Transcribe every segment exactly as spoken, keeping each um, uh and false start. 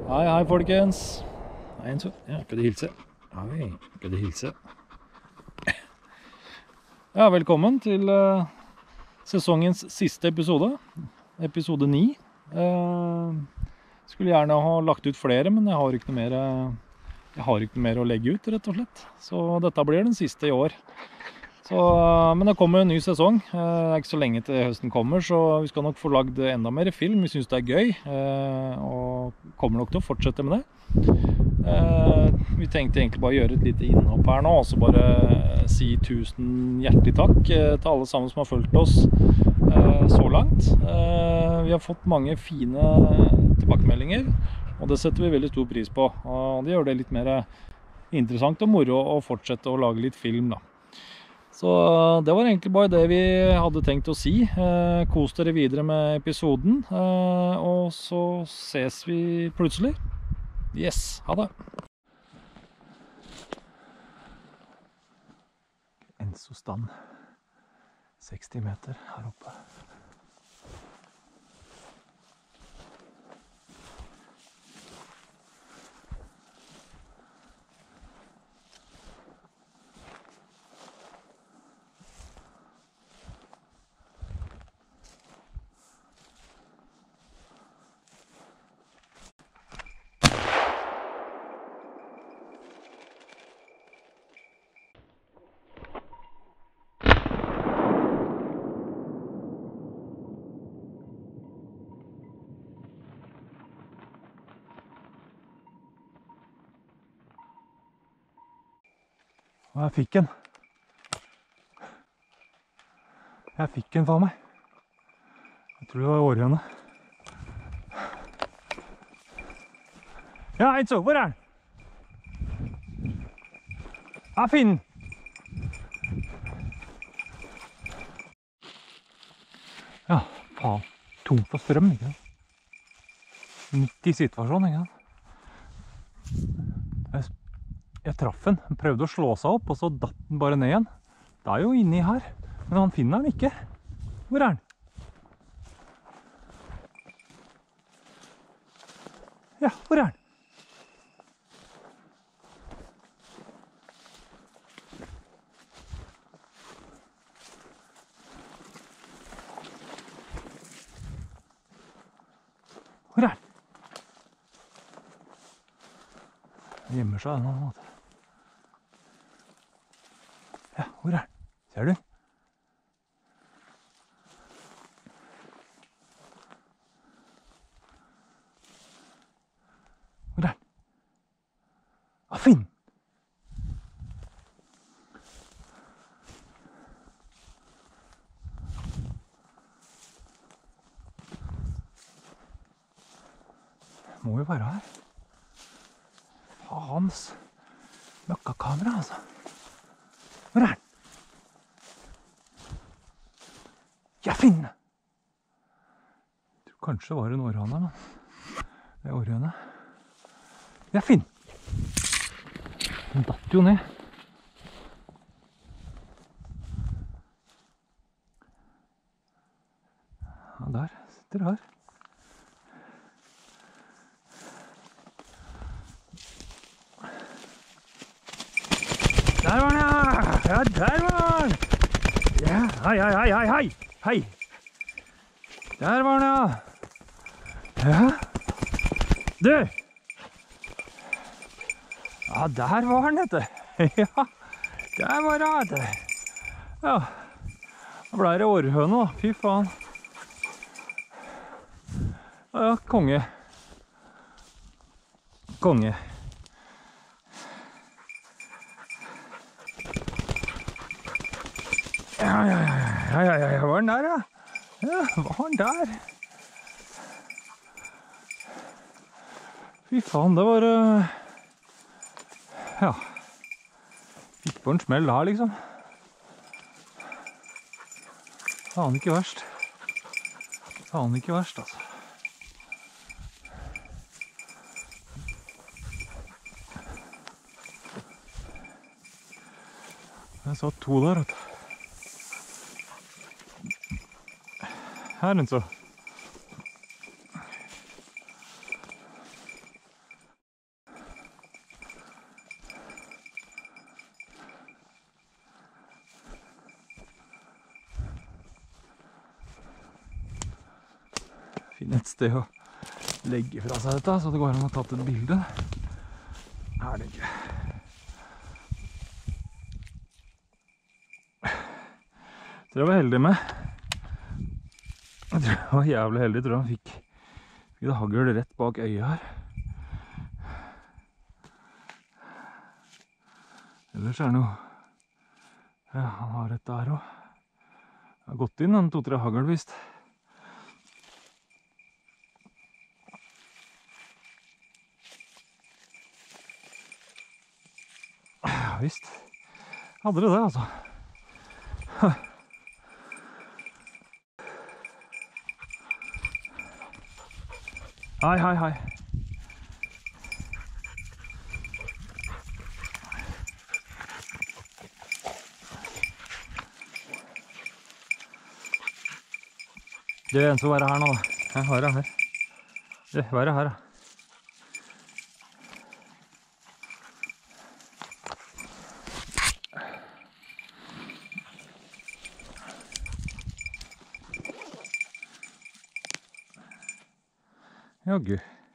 Hei, hei folkens. Hei, Enzo. Ja, kan du hilse? Hei, kan du hilse? Ja, velkommen til uh, sesongens siste episode. Episode ni. Uh, skulle gjerne ha lagt ut flere, men jeg har ikke noe mer, uh, jeg har ikke noe mer å legge ut, rett og slett. Så dette blir den siste i år. Så, uh, men det kommer en ny sesong. Uh, det er ikke så lenge til høsten kommer, så vi skal nok få lagd enda mer film. Vi synes det er gøy, uh, og kommer nok til å fortsette med det. Uh, vi tenkte egentlig bare å gjøre et lite innhopp her nå, og så bare uh, si tusen hjertelig takk uh, til alle sammen som har fulgt oss uh, så langt. Uh, vi har fått mange fine tilbakemeldinger, og det setter vi veldig stor pris på. Og det gjør det litt mer interessant og moro å fortsette å lage litt film, da. Så uh, det var egentlig bare det vi hadde tenkt å si. Uh, kos dere videre med episoden, uh, og så ses vi plutselig. Yes, ha det. Enzo stand, seksti meter her oppe. Og jeg fikk den. Jeg fikk den for meg. Jeg tror det var århøne. Ja, Enzo, hvor er den? Ja, finn den. Ja, faen. Tom for strøm, ikke sant? Midt i situasjonen, ikke sant? Jeg Jeg traff den, han prøvde å slå seg opp, og så datt den bare ned igjen. Det er jo inni her, men han finner den ikke. Hvor er den? Ja, hvor er den? Hvor er den? Den gjemmer seg en annen måte. Ja, hvor er den? Ser du? Hvor er den? Ah, finn! Må jo være her. Faens møkkakamera, altså. Hvor er den? Ja, finn! Jeg tror kanskje det var en århane, men det er århane. Ja, finn! Den datt jo ned. Ja, der sitter det her. Der var den, ja! Ja, der var den! Ja, hei, hei, hei, hei, hei! Hei! Der var den, ja! Ja! Du! Ja, der var den, vet du! Ja, der var den, vet du! Ja, da ble det århøne, da. Fy faen! Ja, konge. Konge. Ja, ja, ja, ja, ja, ja, var den der, ja? Ja, var den der? Fy faen, det var... Uh, ja. Fikk på en smell her, liksom. Faen ikke verst. Faen ikke verst, altså. Jeg så to der, vet du. Her, så. finne et sted å legge fra seg dette, så det går an å tatt et bilde. Her er det ikke. Jeg tror jeg var heldig med. Jeg tror jeg var jævlig heldig, jeg tror han fikk, fikk det hagl rett bak øyet her. Ellers er det noe, ja, han har et der også. Jeg har gått inn en to-tre hagl visst. Ja visst, hadde det det altså. Hei, hei, hei. Det er en som være her nå da. Jeg har det her. Det er være her da. Jaggu.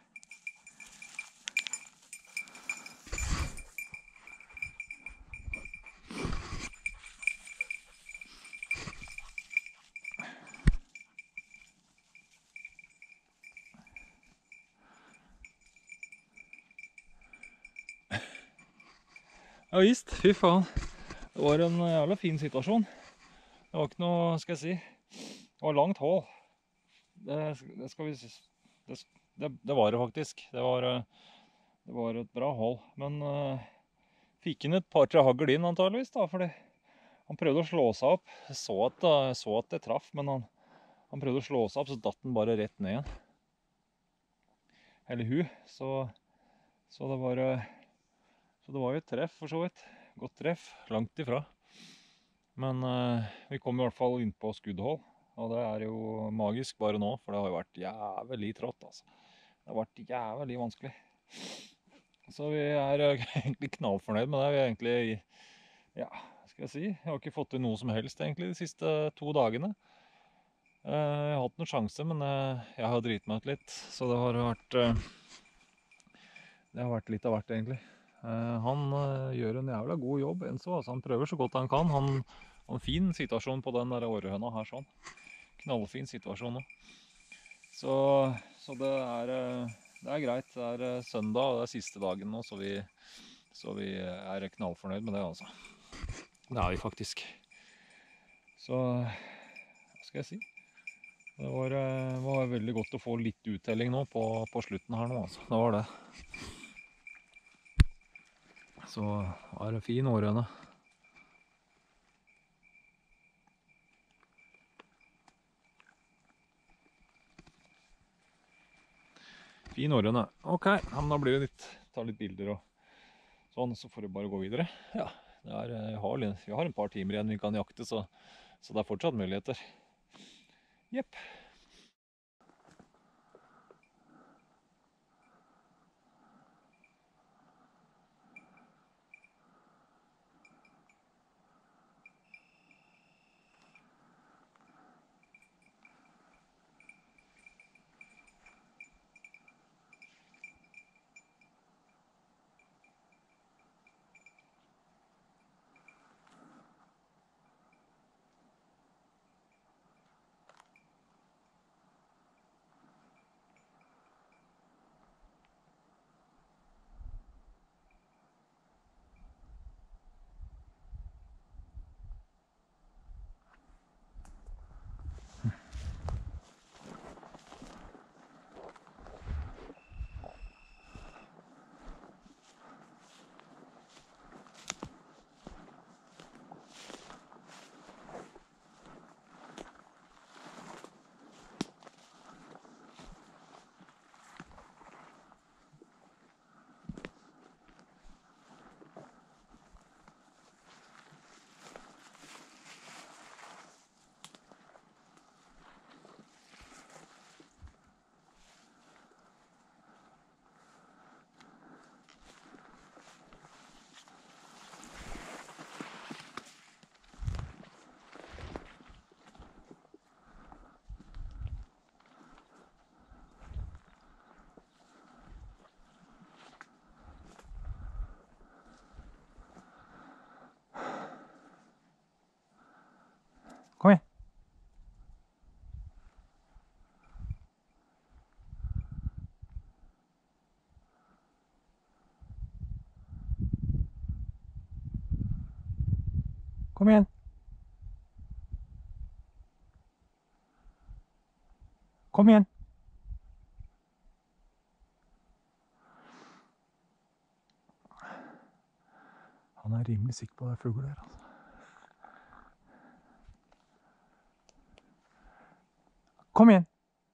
Ja visst, fy faen. Det var en jævla fin situasjon. Det var ikke noe, skal jeg si, det var langt hål. Det, det skal vi si, det, det, det var det faktisk. Det var, det var et bra hål. Men uh, fikk inn et par-tre hagl inn antageligvis da, fordi han prøvde å slå seg opp. Jeg så at, jeg så at det traff, men han, han prøvde å slå seg opp, så datt den bare rett ned igjen. Eller hu, så, så det var... Så det var jo et treff for så vidt. Godt treff, langt ifra. Men uh, vi kom i hvert fall inn på skuddhold. Og det er jo magisk bare nå, for det har jo vært jævlig trått, altså. Det har vært jævlig vanskelig. Så vi er uh, egentlig knallfornøyd med det. Vi er egentlig, ja, skal jeg si, jeg har ikke fått til noe som helst egentlig de siste to dagene. Uh, jeg har hatt noen sjanse, men uh, jeg har dritt meg ut litt. Så det har vært, uh, det har vært litt av hvert egentlig. Uh, han uh, gjør en jævla god jobb, Enzo, altså han prøver så godt han kan. Han har en fin situasjon på den der årehøna her sånn. Knallfin situasjon nå. Så, så det, er, uh, det er greit. Det er uh, søndag, og det er siste dagen nå, så vi, så vi er knallfornøyd med det altså. Det er vi faktisk. Så, hva skal jeg si? Det var, uh, var veldig godt å få litt uttelling nå på, på slutten her nå altså. Det var det. Så var det fin århøne. Fin århøne. Ok, men da blir det litt, ta litt bilder og sånn, så får vi bare gå videre. Ja, det er, jeg har, vi har en par timer igjen vi kan jakte, så, så det er fortsatt muligheter. Jepp. Kom igjen. Kom igjen. Han er rimelig sikker på det fugler der, altså. Kom igjen.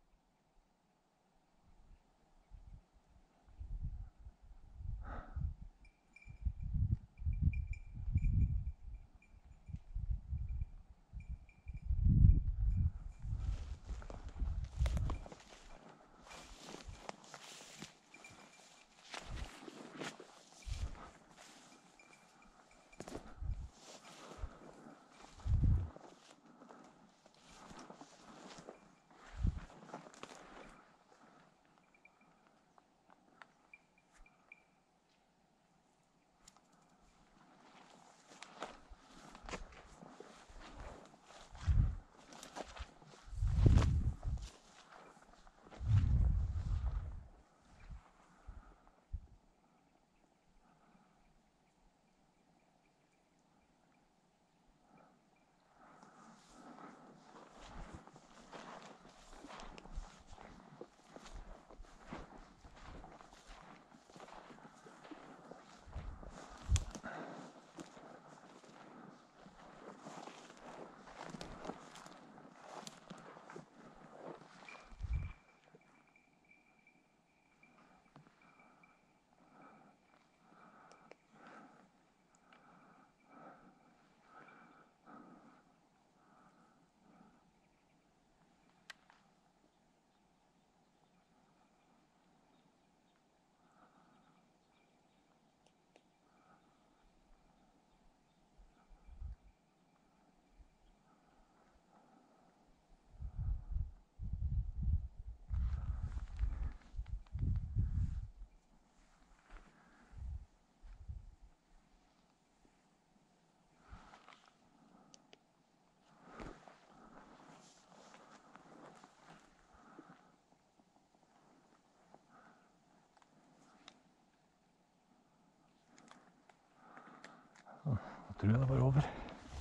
Nå tror jeg det var over.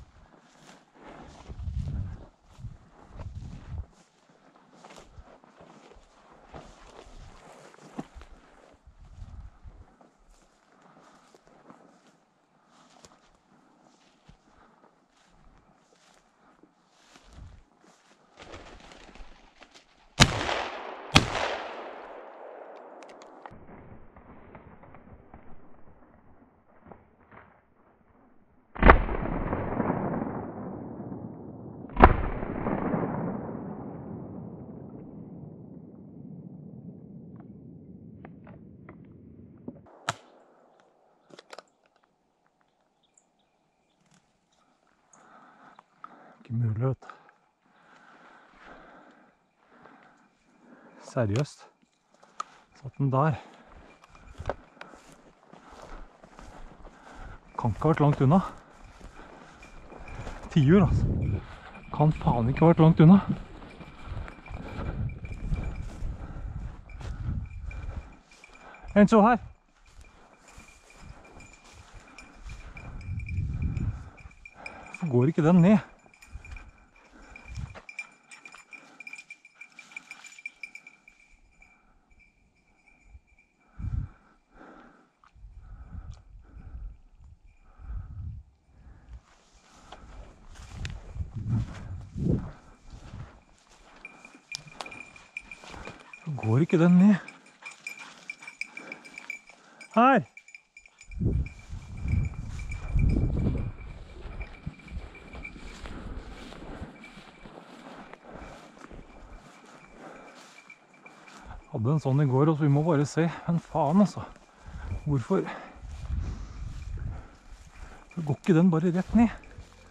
Ikke mulig, vet du. Seriøst. Satt den der. Kan ikke ha vært langt unna. Tiur, altså. Kan faen ikke ha vært langt unna. En så her. Hvorfor går ikke den ned? Går ikke den ned? Her! Hadde en sånn i går, så vi må bare se. Men faen, altså. Hvorfor? Så går ikke den bare rett ned?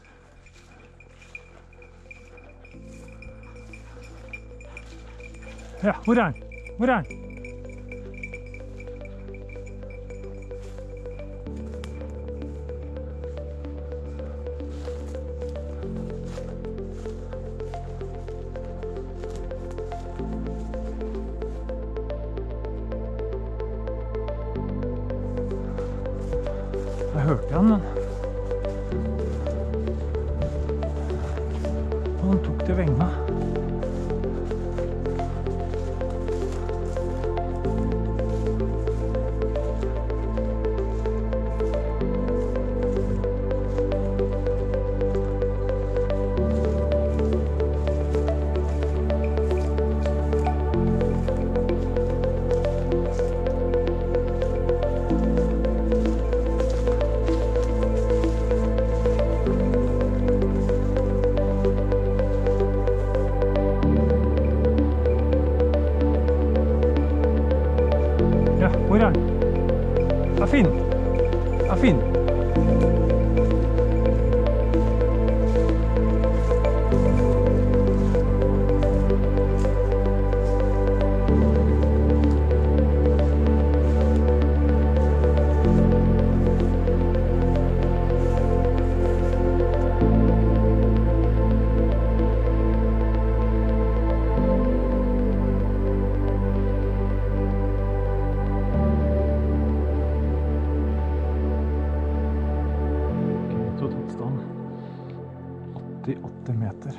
Ja, hvor er den? Hvor er den? Jeg hørte den, men venga. Hvor er den? Ja, fin. Ja, fin. åttiåtte meter.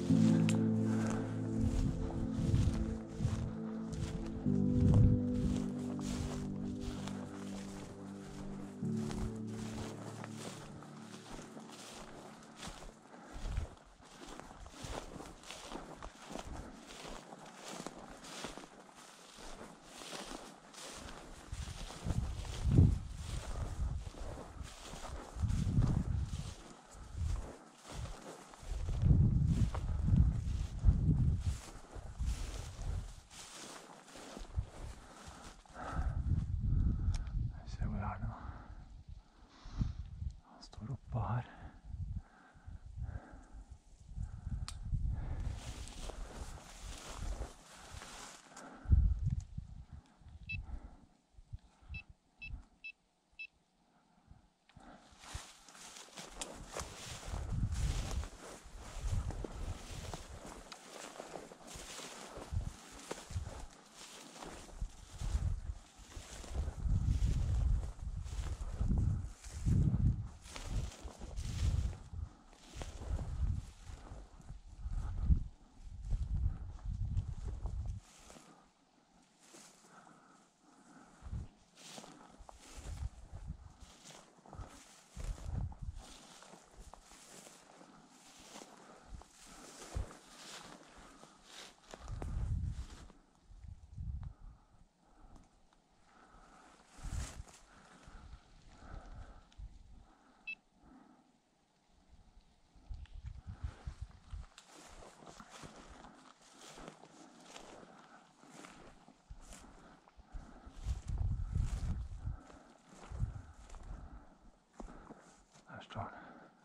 Der står den.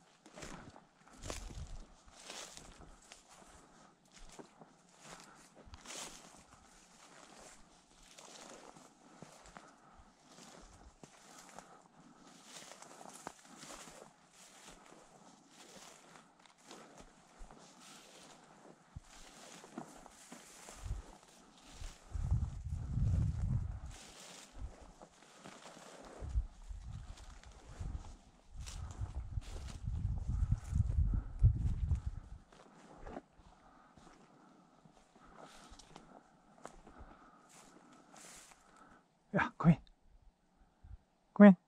Ja, kom igjen. Kom igjen.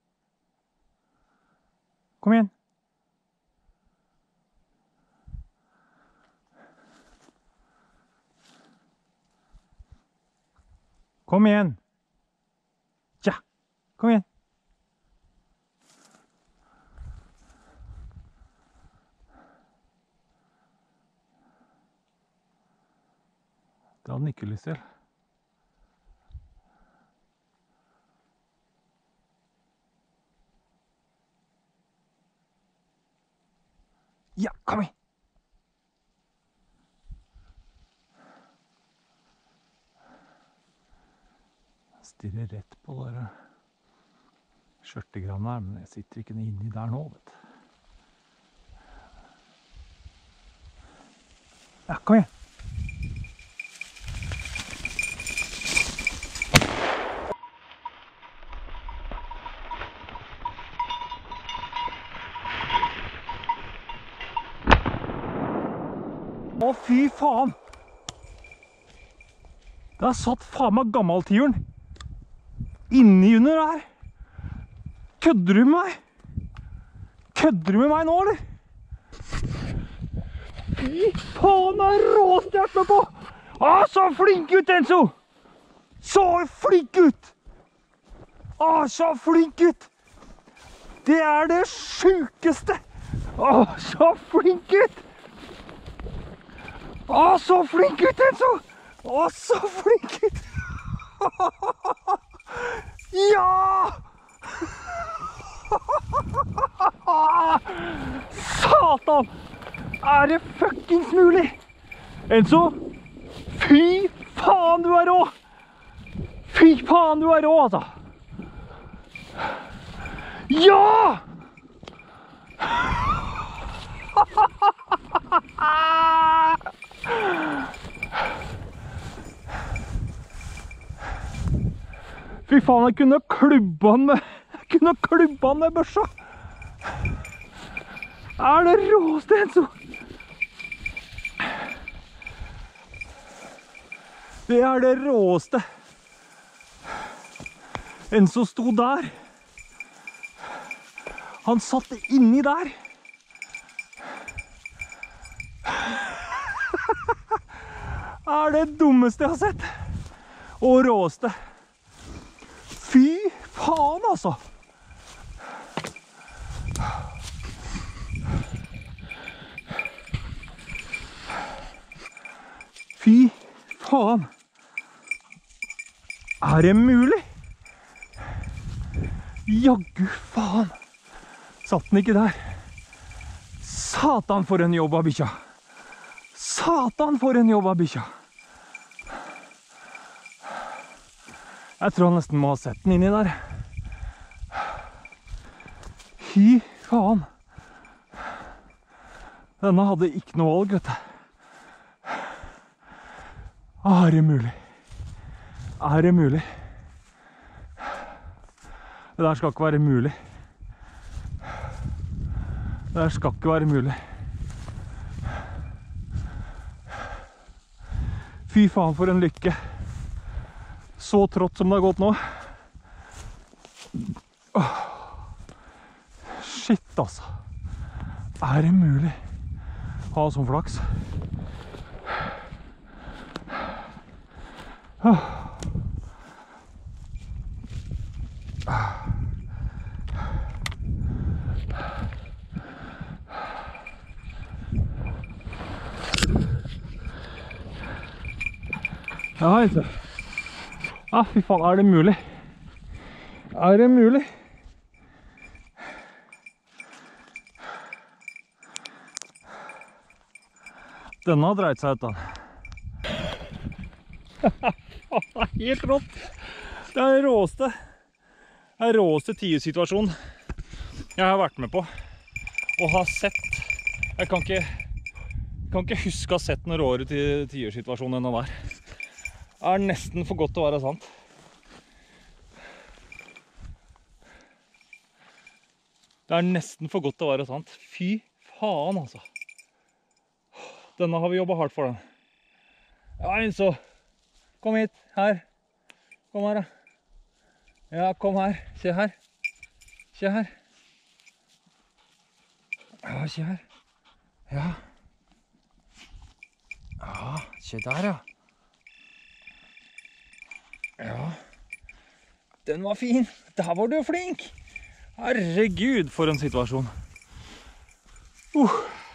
Kom igjen. Kom igjen. Ja, kom igjen. Det hadde den ikke lyst til. Ja, kom igjen! Jeg stirrer rett på dere skjørtegranene her, men jeg sitter ikke inni der nå, vet du. Ja, kom igjen! Å, fy faen! Det har satt faen meg gammeltiuren inni under her. Kødder du med meg? Kødder du med meg nå, eller? Fy faen, det er råst jeg er med på! Ah, så flink ut, Enzo! Så flink ut! Ah, så flink ut! Det er det sjukeste! Ah, så flink ut! Ah, så flink ut, Enzo! Ah, så flink ut! Ja! Satan! Er det fuckings mulig? Enzo? Fy faen, du er rå! Fy faen, du er rå, altså! Ja! Fy faen, jeg kunne klubba han med, jeg kunne klubba han med børsa. Er det råste, Enzo? Det er det råste. Enzo sto der. Han satt inni der. Er det dummeste jeg har sett. Og råste. Fy faen, altså. Fy faen. Er det mulig? Jaggu faen. Satt den ikke der. Satan for en jobb av bikkja. Satan for en jobb av bikkja. Jeg tror han nesten må ha sett den inni der. Fy faen. Denne hadde ikke noe valg, vet du. Er det mulig? Er det mulig? Det der skal ikke være mulig. Det der skal ikke være mulig. Fy faen for en lykke. Så trått som det har gått nå. Åh. Shit, altså. Er det mulig å ha sånn flaks? Åh. Ja, altså. Ah, fy faen, er det mulig? Er det mulig? Denne har dreid seg ut da. Det er helt rått. Det er det råeste. Det er råeste tiursituasjon jeg har vært med på. Og har sett. Jeg kan ikke, kan ikke huske å ha sett noen råere tiursituasjon enn den der. Det er nesten for godt til å være sant. Det er nesten for godt til å være sant. Fy faen, altså. Denne har vi jobbet hardt for, den. Ja, Enzo. Kom hit. Her. Kom her, da. Ja, kom her. Se her. Se her. Ja, se her. Ja. Ja, se der, ja. Ja, den var fin. Der var du flink. Herregud, for en situasjon. Uh.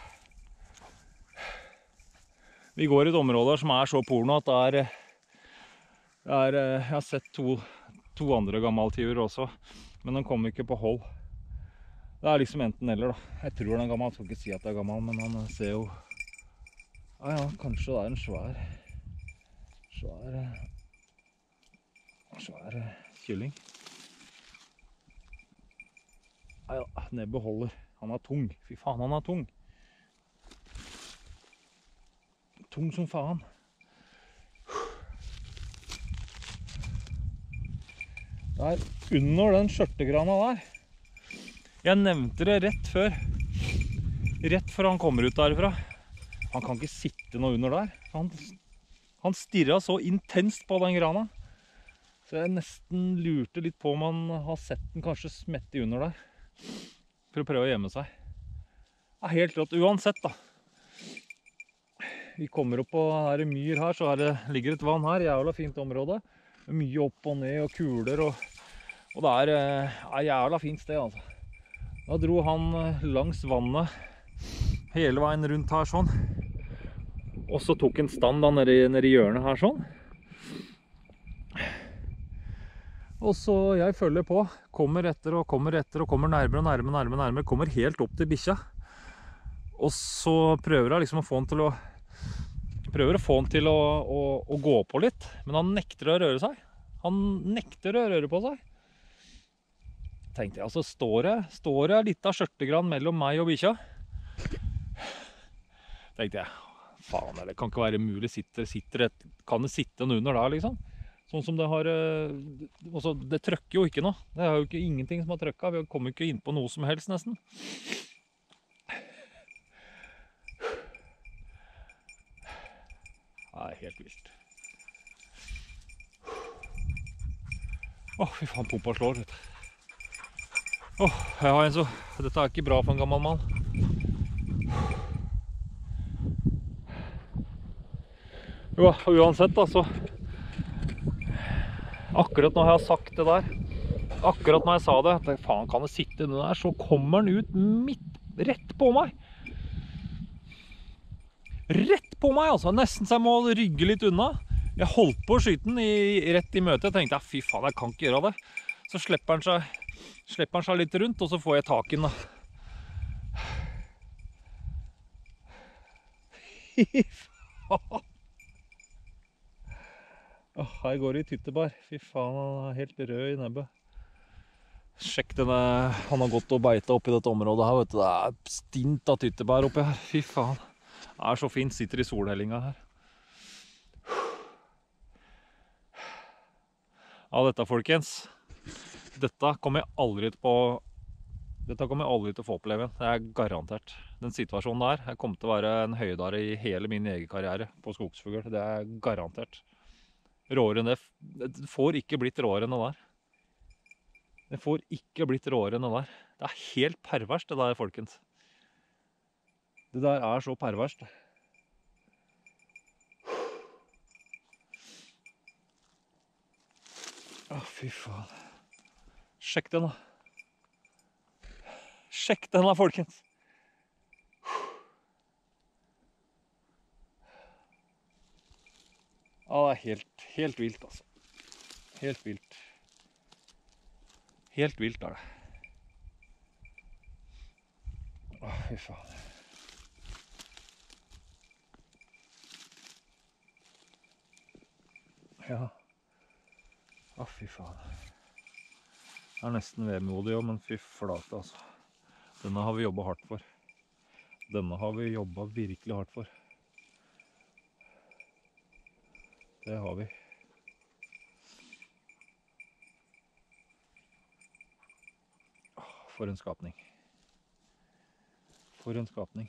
Vi går i et område som er så porno at det er, det er jeg har sett to, to andre gammaltiver også, men den kom ikke på hold. Det er liksom enten eller da. Jeg tror den er gammel, jeg skal ikke si at det er gammel, men han ser jo... Ja, ja, kanskje det er en svær... Svær... Svær kylling. Ja, ja, nebbet holder. Han er tung. Fy faen, han er tung. Tung som faen. Det er under den skjørtegrana der. Jeg nevnte det rett før. Rett før han kommer ut derfra. han kan ikke sitte noe under der. Han, han stirret så intenst på den grana. Så jeg nesten lurte litt på om han har sett den kanskje smette under der. For å prøve å gjemme seg. Det er helt rått. Uansett da. Vi kommer opp på her myr her, så er det, ligger et vann her. Jævla fint område. Mye opp og ned og kuler. Og, og det er, er jævla fint sted altså. Da dro han langs vannet hele veien rundt her sånn. Og så tok en stand da nede, nede i hjørnet her sånn. Og så jeg følger på, kommer etter og kommer etter og kommer nærmere og nærmere, nærmere, nærmere, kommer helt opp til bikkja. Og så prøver jeg liksom å få han til å, prøver å få han til å, å, å gå på litt, men han nekter å røre seg. Han nekter å røre på seg. Tenkte jeg, altså står det, står det litt av skjørtegrann mellom meg og bikkja. Tenkte jeg, faen, det kan ikke være mulig, sitter, sitter et, kan det sitte en under der liksom? Sånn som det har, altså det trøkker jo ikke noe. Det er jo ikke ingenting som har trøkket. Vi kommer ikke inn på noe som helst nesten. Det er helt vilt. Åh, fy faen, pumpa slår, vet du. Åh, jeg har en så... Dette er ikke bra for en gammel mann. Jo, uansett da, så... Akkurat når jeg har sagt det der, akkurat når jeg sa det, at faen kan det sitte den der, så kommer den ut midt, rett på meg. Rett på meg altså, nesten så jeg må rygge litt unna. Jeg holdt på å skyte den i, rett i møtet, jeg tenkte, ja, fy faen, jeg kan ikke gjøre det. Så slipper han seg, slipper han seg litt rundt, og så får jeg tak i den da. Fy faen. Åh, her går det i tyttebær. Fy faen, han er helt rød i nebbet. Sjekk denne, han har gått og beita oppi dette området her, vet du. Det er stint av tyttebær oppi her. Fy faen. Det er så fint, sitter i solhellinga her. Ja, dette folkens. Dette kommer jeg aldri til på... Dette kommer jeg aldri til å få oppleve. Det er garantert. Den situasjonen der, jeg kommer til å være en høydare i hele min egen karriere på skogsfugl. Det er garantert. Råere enn det. Det får ikke blitt råere enn det der. Det får ikke blitt råere enn det der. Det er helt perverst det der, folkens. Det der er så perverst. Å, fy faen. Sjekk den da. Sjekk den da, folkens. Ja, det er helt, helt vilt, altså. Helt vilt. Helt vilt er det. Å, fy faen. Ja. Å, fy faen. Det er nesten vemodig, men fy flate, altså. Denne har vi jobbet hardt for. Denne har vi jobbet virkelig hardt for. Det har vi. For en skapning. For en skapning.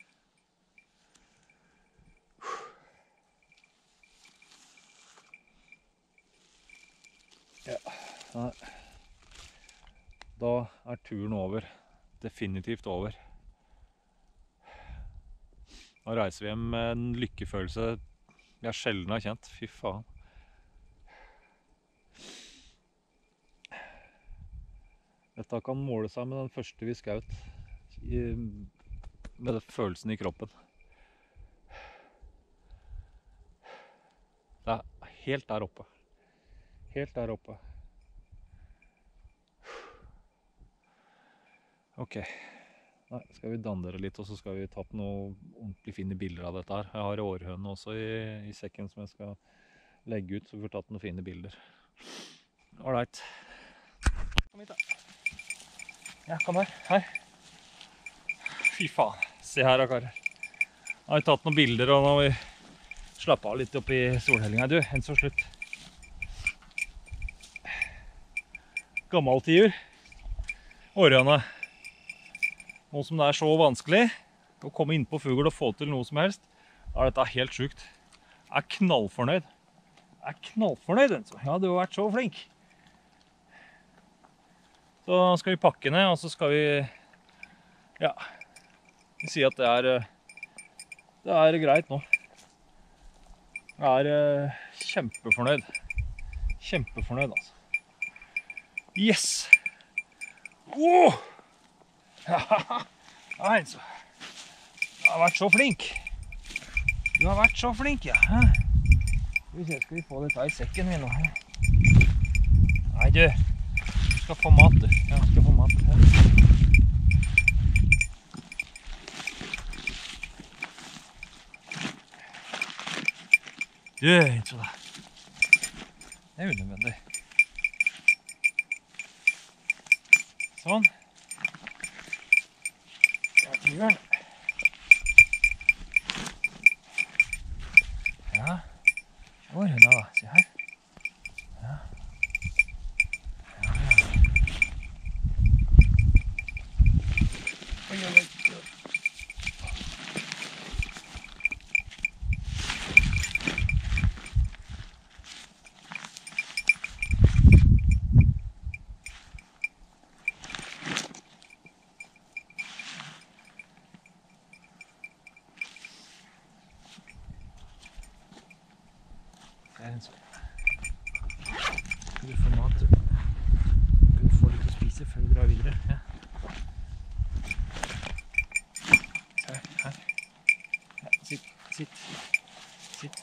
Ja, da er turen over. Definitivt over. Nå reiser vi hjem med en lykkefølelse jeg sjelden har kjent. Fy faen. Dette kan måle seg med den første vi skaut. Med følelsen i kroppen. Det er helt der oppe. Helt der oppe. Ok. Nei, skal vi dandere litt, og så skal vi ta på noen ordentlig fine bilder av dette her. Jeg har århøne også i, i sekken som jeg skal legge ut, så vi får tatt noen fine bilder. Alright. Kom hit da. Ja, kom her. Her. Fy faen. Se her da, karer. Nå har vi tatt noen bilder, og nå har vi slappet av litt opp i solhellinga. Du, en så slutt. Gammaltiur. Århøne. Nå som det er så vanskelig å komme inn på fugl og få til noe som helst, Da er dette helt sjukt. Jeg er knallfornøyd. Jeg er knallfornøyd, Enzo. Ja, du har vært så flink. Så skal vi pakke ned, og så skal vi, ja, vi sier at det er, det er greit nå. Jeg er kjempefornøyd. Kjempefornøyd, altså. Yes! Åh! Ja, Enzo. Du har vært så flink. Du har vært så flink, ja. Skal vi se, skal vi få dette i sekken min nå? Nei, du. Du skal få mat, du. Ja, du skal få mat. Ja. Du, ikke det. Det er unødvendig. Sånn. Det er tyveren. Ja. Hvor er hun da? Se her. Ja. Ja, ja. Oi, oi, oi. Skal du få mat? Skal du få litt å spise før vi drar videre? Ja. Her, her. Ja, sitt, sitt, sitt.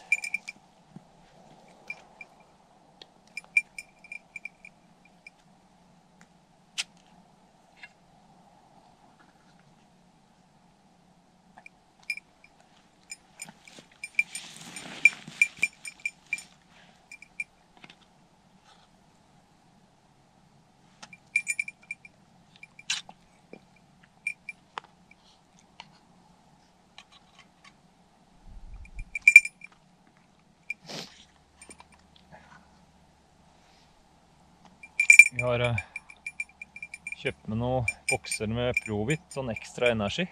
Vi har uh, kjøpt med noen bokser med Provit, sånn ekstra energi.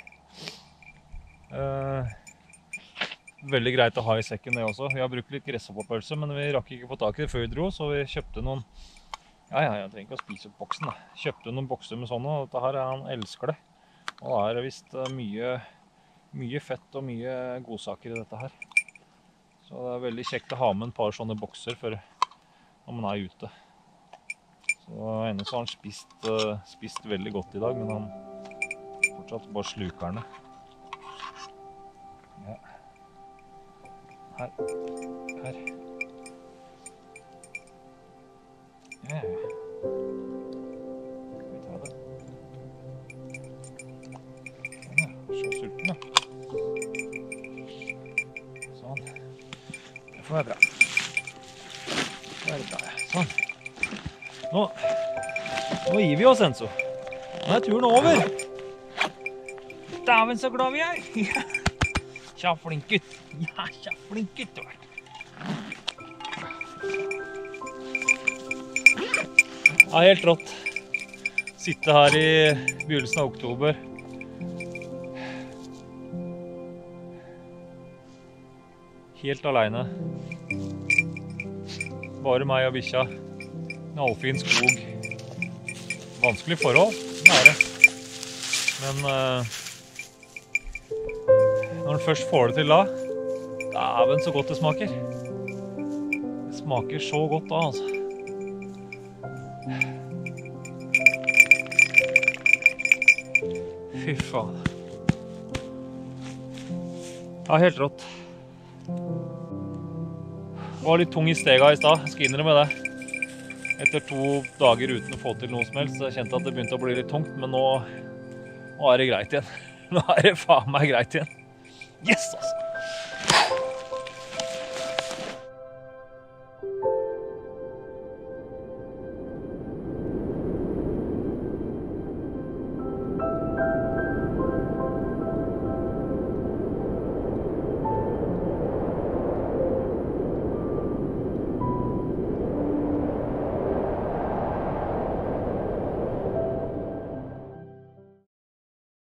Uh, veldig greit å ha i sekken det også. Vi har brukt litt gresshoppapølse, men vi rakk ikke få tak i det før vi dro, så vi kjøpte noen... Ja, ja, jeg trenger ikke å spise opp boksen da. Kjøpte noen bokser med sånne, og dette her er han elsker det. Og det er visst uh, mye, mye fett og mye godsaker i dette her. Så det er veldig kjekt å ha med en par sånne bokser for når man er ute. Så ennå så har han spist, uh, spist veldig godt i dag, men han fortsatt bare sluker den. Ja. Her. Her. Ja. Skal vi ta det? Sånn, ja. Så sulten, da. Sånn. Det får være bra. Det får være bra, ja. Sånn. Nå, nå gir vi oss, Enzo. Nå er turen over. Dæven, så glad vi er. Ja, kja flink gutt. Ja, kja flink gutt. Ja, helt rått. Sitte her i begynnelsen av oktober. Helt alene. Bare meg og bikkja. Knallfin skog. Vanskelig forhold, det er det. Men uh, når den først får det til da, dæven så godt det smaker. Det smaker så godt da, altså. Fy faen. Ja, helt rått. Var litt tung i stega i stad, jeg skal innrømme det. Etter to dager uten å få til noe som helst, så jeg kjente at det begynte å bli litt tungt, men nå, nå er det greit igjen. Nå er det faen meg greit igjen. Yes, altså!